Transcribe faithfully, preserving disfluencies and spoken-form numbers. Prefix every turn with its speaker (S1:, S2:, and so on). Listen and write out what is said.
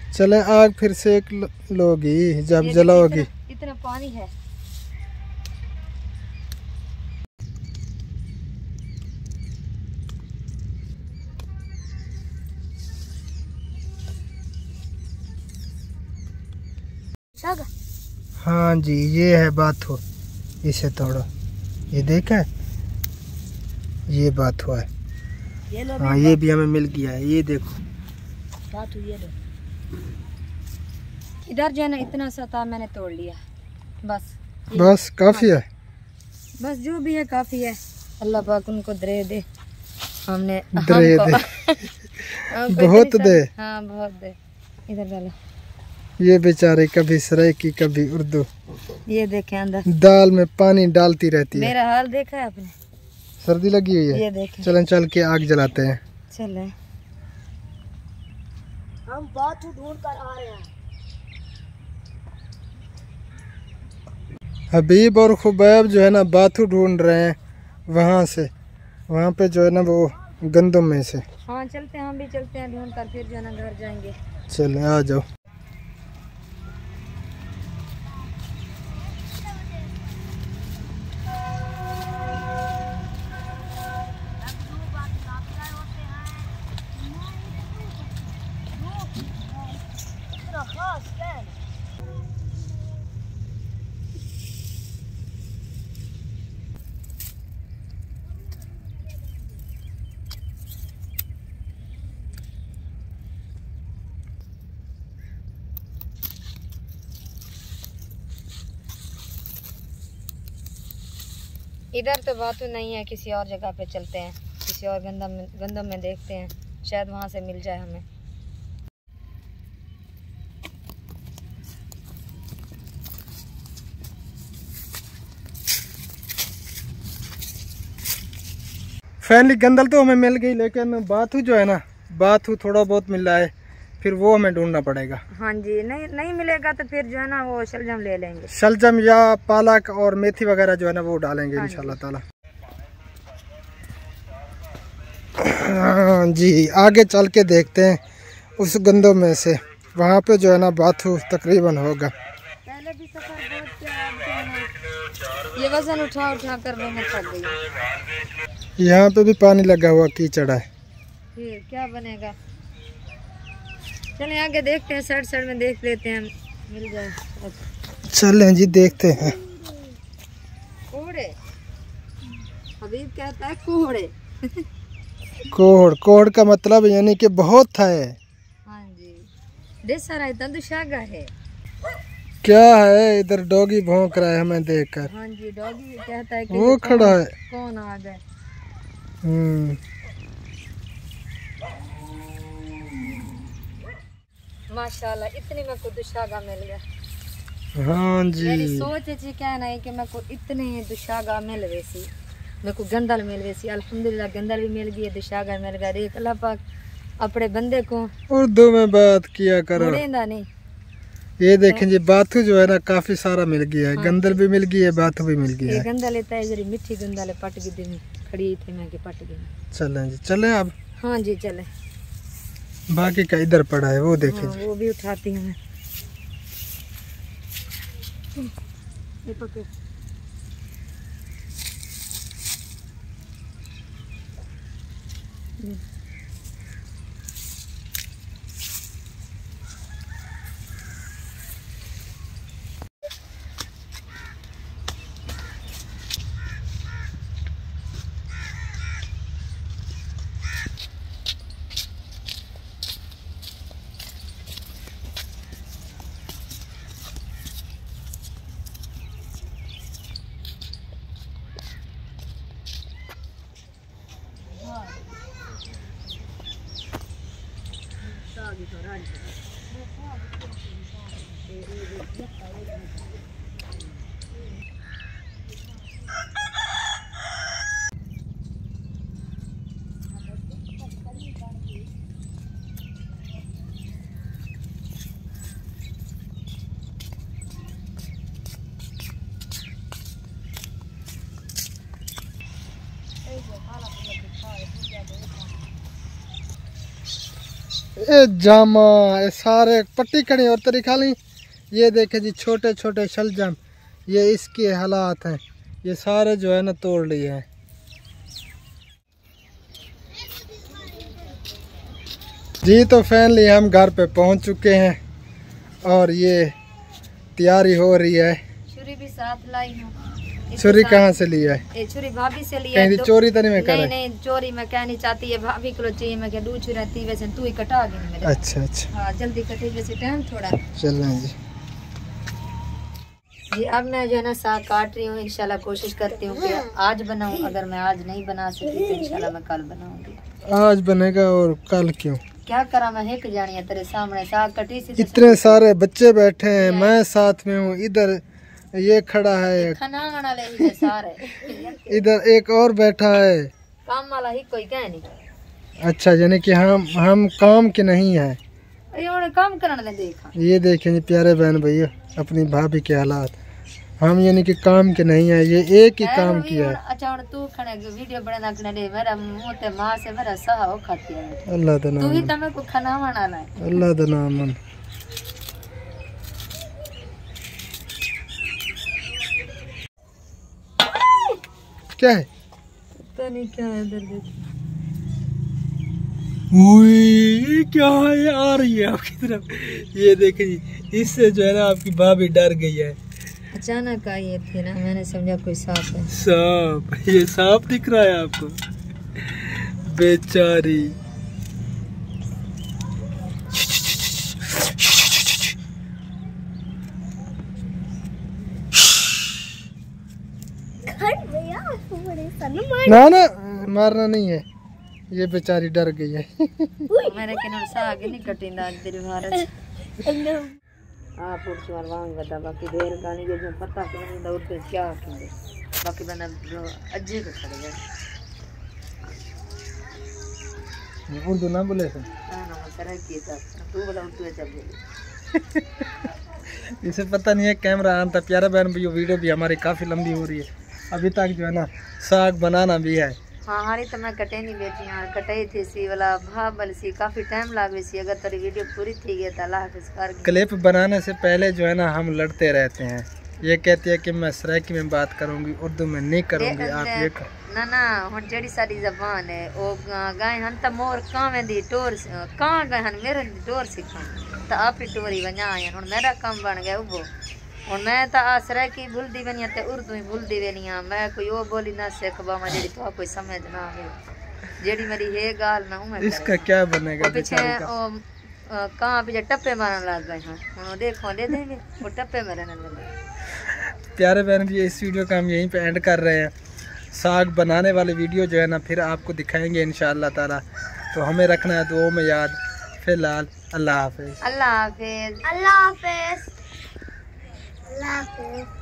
S1: चले आग फिर सेक लोगी जब जलाओगी।
S2: इतना, इतना पानी है।
S1: हाँ जी, ये है बाथू। इसे तोड़ो, ये देखा ये बाथू है।
S2: ये लो,
S1: हाँ ये भी हमें मिल गया है, ये देखो
S2: बाथू। ये लो, इधर जो है ना इतना सा था, मैंने तोड़ लिया। बस
S1: बस काफी है।
S2: बस जो भी है काफी है। अल्लाह पाक उनको दे दे, हमने
S1: दे दे बहुत दे।
S2: हाँ बहुत दे। इधर डालो।
S1: ये बेचारे कभी सराइकी कभी उर्दू।
S2: ये देखे अंदर
S1: दाल में पानी डालती रहती है।
S2: मेरा हाल देखा है आपने?
S1: सर्दी लगी हुई है।
S2: ये देखें।
S1: चलें चल के आग जलाते हैं।
S2: चले, हम बाथू ढूंढ कर आ रहे हैं।
S1: हबीब और खुबैब जो है ना बाथू ढूंढ रहे हैं वहाँ से, वहाँ पे जो है ना वो गंदम में से।
S2: हाँ चलते हैं, हम भी चलते हैं ढूंढ कर, फिर जो है ना घर जाएंगे।
S1: चले आ जाओ।
S2: इधर तो बाथू नहीं है, किसी और जगह पे चलते हैं, किसी और गंदम में गंदम में देखते हैं, शायद वहाँ से मिल जाए हमें।
S1: फैनली गंदल तो हमें मिल गई, लेकिन बाथू जो है ना, बाथू थोड़ा बहुत मिला है, फिर वो हमें ढूंढना पड़ेगा।
S2: हाँ जी, नहीं नहीं मिलेगा तो फिर जो है ना वो शलजम ले लेंगे।
S1: शलजम या पालक और मेथी वगैरह जो है ना वो डालेंगे। हाँ इंशाल्लाह ताला। हाँ जी, आगे चल के देखते हैं उस गंदों में से, वहाँ पे जो है ना बाथू तकरीबन होगा।
S2: पहले भी सफर बहुत किया, ये वजन उठा उठा कर मैं थक गई।
S1: यहाँ पे भी पानी लगा हुआ कीचड़ है,
S2: फिर क्या बनेगा। चलें आगे देखते हैं, साइड साइड में देख लेते हैं, मिल जाए।
S1: चलें जी देखते हैं।
S2: कोहड़े, हबीब कहता है कोहड़े।
S1: कोहड़, कोहड़ का मतलब यानी कि बहुत है।
S2: हाँ जी, ढेर सारा इतना दुशागा है।
S1: क्या है इधर, डॉगी भौंक रहा है हमें देखकर।
S2: हाँ जी, डॉगी कहता है कि
S1: वो खड़ा है,
S2: कौन आ गए।
S1: हम्म
S2: माशाल्लाह, इतने में को दुशागा मिल गया।
S1: हाँ जी,
S2: मेरी सोच है क्या नहीं कि मैं को इतने दुशागा मिल वैसी, मेरे को गंदल मिल वैसी। अल्हम्दुलिल्लाह गंदल भी मिल गई है, दुशागा मिल गया। देख अल्लाह पाक अपने बंदे को
S1: उर्दू में बात किया करो।
S2: नहीं,
S1: ये देखें जी, बाथू जो है ना काफी सारा मिल गया है। हाँ, गंदल भी मिल गई है, बाथू भी मिल गया है।
S2: गंदल लेता है जरी मिठी गंदल पट गई में खड़ी थी, मैं के पट गई। चलें
S1: जी, चलें अब।
S2: हाँ जी चलें।
S1: बाकी का इधर पड़ा है, वो देखें। हाँ,
S2: वो भी उठाती हूँ मैं। ये पकड़।
S1: ये जामा ये सारे पट्टी खड़ी और तरी खाली। ये देखे जी छोटे छोटे शलजम, ये इसके हालात हैं, ये सारे जो है ना तोड़ लिए हैं। जी तो फाइनली हम घर पे पहुंच चुके हैं और ये तैयारी हो रही है।
S2: छुरी भी साथ लाई हूँ।
S1: छुरी कहाँ से लिया है?
S2: ये छुरी भाभी से लिया
S1: है। चोरी तो नहीं मैं कर
S2: नहीं नहीं चोरी मैं क्या नहीं चाहती है, भाभी को चाहिए। मैं क्या दू छुरी थी वैसे तू ही कटा गई मेरे।
S1: अच्छा अच्छा
S2: हाँ जल्दी कटे वैसे टाइम थोड़ा
S1: चल रहे हैं जी।
S2: जी अब मैं जो है ना साग काट रही हूँ। इंशाल्लाह कोशिश करती हूँ कि आज बनाऊँ। अगर मैं आज नहीं बना सकी तो इंशाल्लाह मैं कल बनाऊंगी।
S1: आज बनेगा और कल क्यों?
S2: क्या करा मैं हिक जानी है तेरे सामने साग कटी सी।
S1: इतने सारे बच्चे बैठे हैं, मैं साथ में हूँ, इधर ये खड़ा है
S2: खाना वाले ही है सारे
S1: इधर एक और बैठा है
S2: काम वाला ही कोई क्या नहीं।
S1: अच्छा यानी कि हम हम काम के नहीं है,
S2: ये काम करने देखा।
S1: ये देखें जी प्यारे बहन भैया अपनी भाभी के हालात, हम यानी कि काम के नहीं है, ये एक ही काम किया है।
S2: अच्छा तू खड़े वीडियो बना दे मेरा मुंह ते मां से मेरा सहा हो खाती है।
S1: अल्लाह दा नाम,
S2: तू ही तमे को खाना बना ला।
S1: अल्लाह दा नाम मन। क्या है?
S2: पता नहीं क्या है इधर देख।
S1: ये क्या है आ रही है आपकी तरफ, ये देखें जी, इससे जो है ना आपकी भाभी डर गई है।
S2: अचानक आई है फिर ना, मैंने समझा कोई सांप है।
S1: सांप? ये सांप दिख रहा है आपको? बेचारी। ना ना मारना नहीं है, ये बेचारी डर गई है।
S2: मेरे के साग नहीं कटिंदा तेरे भारत आप उठ मार वांग बता बाकी देर गानी के जो पता नहीं दौड़ पे क्या करेंगे बाकी बना अज्जे को खड़े गए।
S1: उर्दू ना बोले थे
S2: ना ना तरह की था तू बोला तू चल गई।
S1: इसे पता नहीं है कैमरा ऑन था। प्यारा बहन भी वीडियो भी हमारी काफ़ी लंबी हो रही है, अभी तक जो है ना साग बनाना भी है।
S2: हाँ हारी तो मैं कटे नहीं बेटी हाँ कटे थी सी वाला भाव बल सी काफ़ी टाइम लागे सी। अगर तेरी वीडियो पूरी थी गई तो अल्लाह हाफिज़ कर।
S1: क्लिप बनाने से पहले जो है ना हम लड़ते रहते हैं। ये कहती है कि मैं सराइकी में बात करूंगी, उर्दू में नहीं करूंगी। आप ये कर...
S2: ना ना हुन जेडी साडी जबान है ओ गाय हन त मोर कावे दी टोर का गए हन मेरे दी टोर सिखा त आप ही टोरी वना आया। हुन मेरा काम बन गया वो और मैं तो आसरा की भूलती बनी ते उर्दू ही भूलती बनी। मैं कोई वो बोली ना सीख बामा जेडी तो कोई समझ ना है जेडी मेरी है गाल ना मैं
S1: इसका क्या बनेगा
S2: पीछे ओ कहां पीछे टप्पे मारने लग गए हैं। हुन देखो दे देंगे वो टप्पे मारने लगे।
S1: प्यारे बहन जी इस वीडियो का हम यहीं पे एंड कर रहे हैं। साग बनाने वाली वीडियो जो है ना फिर आपको दिखाएंगे इंशाअल्लाह ताला, तो हमें रखना है दुआओं में याद। फिलहाल अल्लाह हाफिज़।
S2: अल्लाह हाफिज़।
S3: अल्लाह हाफिज़। अल्लाह हाफिज़।